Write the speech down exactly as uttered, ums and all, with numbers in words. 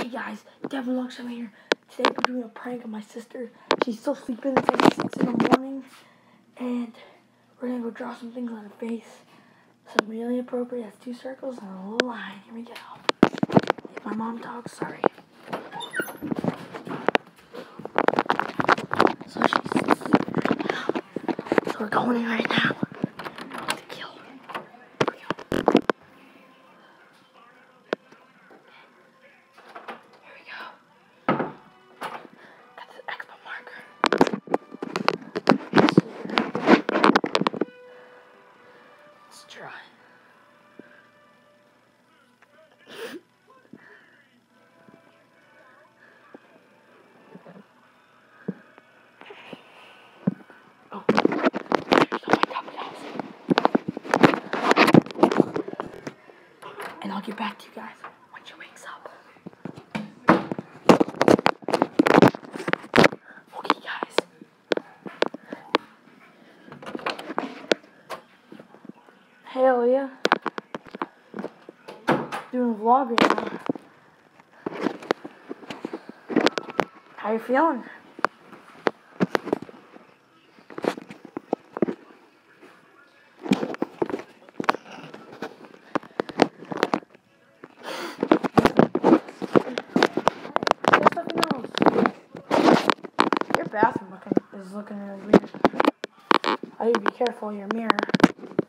Hey guys, Devin Luxem here. Today we're doing a prank on my sister. She's still sleeping. It's like six in the morning. And we're going to go draw some things on her face. Some really appropriate. That's two circles and a little line. Here we go. If my mom talks, sorry. So she's sleeping right now. So we're going in right now. To kill her. Here we go. Here we go. Got this Expo marker. Let's try. Oh, there's my cup guys. And I'll get back to you guys when she wakes up. Okay, guys. Hell yeah. Doing a vlog right now. How you feeling? Your bathroom looking is looking really weird. I need to be careful of your mirror.